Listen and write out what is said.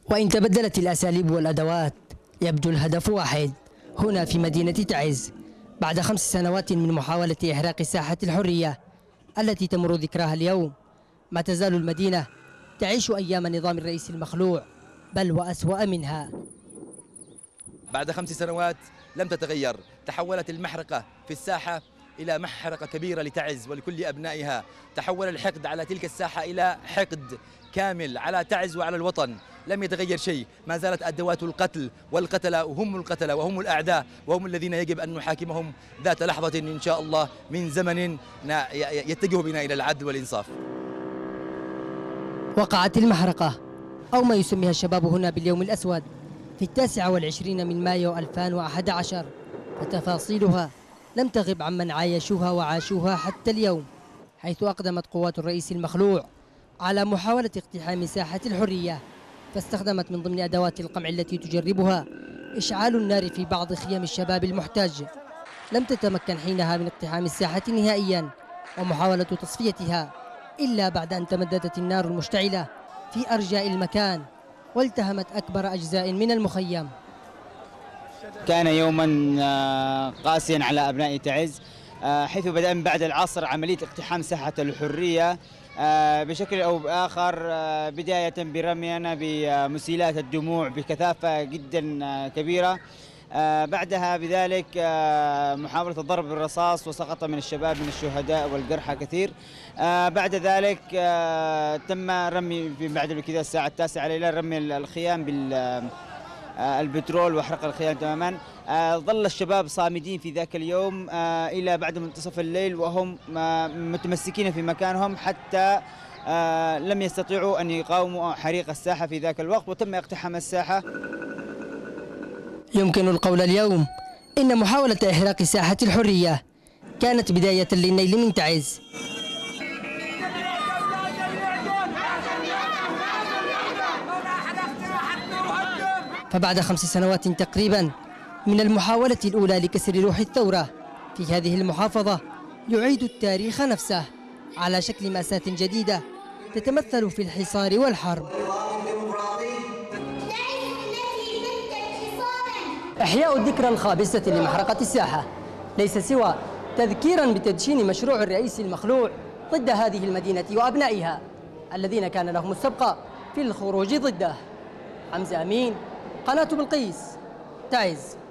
وإن تبدلت الأساليب والأدوات يبدو الهدف واحد هنا في مدينة تعز. بعد 5 سنوات من محاولة إحراق ساحة الحرية التي تمر ذكراها اليوم، ما تزال المدينة تعيش أيام نظام الرئيس المخلوع، بل وأسوأ منها. بعد 5 سنوات لم تتغير، تحولت المحرقة في الساحة إلى محرقة كبيرة لتعز ولكل أبنائها. تحول الحقد على تلك الساحة إلى حقد كامل على تعز وعلى الوطن. لم يتغير شيء، ما زالت أدوات القتل والقتلة هم القتلة وهم الأعداء، وهم الذين يجب أن نحاكمهم ذات لحظة إن شاء الله من زمن يتجه بنا إلى العدل والإنصاف. وقعت المحرقة أو ما يسميها الشباب هنا باليوم الأسود في 29 من مايو 2011، فتفاصيلها لم تغب عمن عايشوها وعاشوها حتى اليوم، حيث أقدمت قوات الرئيس المخلوع على محاولة اقتحام ساحة الحرية، فاستخدمت من ضمن أدوات القمع التي تجربها إشعال النار في بعض خيام الشباب المحتاج. لم تتمكن حينها من اقتحام الساحة نهائيا ومحاولة تصفيتها إلا بعد أن تمددت النار المشتعلة في أرجاء المكان والتهمت أكبر أجزاء من المخيم. كان يوما قاسيا على أبناء تعز، حيث بدأ من بعد العصر عملية اقتحام ساحة الحرية بشكل أو بآخر، بداية برمينا بمسيلات الدموع بكثافة جدا كبيرة، بعدها بذلك محاولة الضرب بالرصاص وسقط من الشباب من الشهداء والجرحى كثير. بعد ذلك تم رمي بعد كذا الساعة 9 ليلا رمي الخيام بالبترول وحرق الخيام تماما. ظل الشباب صامدين في ذاك اليوم إلى بعد منتصف الليل وهم متمسكين في مكانهم، حتى لم يستطيعوا أن يقاوموا حريق الساحة في ذاك الوقت وتم اقتحام الساحة. يمكن القول اليوم إن محاولة إحراق ساحة الحرية كانت بداية للنيل من تعز، فبعد 5 سنوات تقريبا من المحاولة الأولى لكسر روح الثورة في هذه المحافظة، يعيد التاريخ نفسه على شكل مأساة جديدة تتمثل في الحصار والحرب. إحياء الذكرى الخامسة لمحرقة الساحة ليس سوى تذكيرا بتدشين مشروع الرئيس المخلوع ضد هذه المدينة وأبنائها الذين كان لهم السبق في الخروج ضده. حمزة أمين، قناة بلقيس، تعز.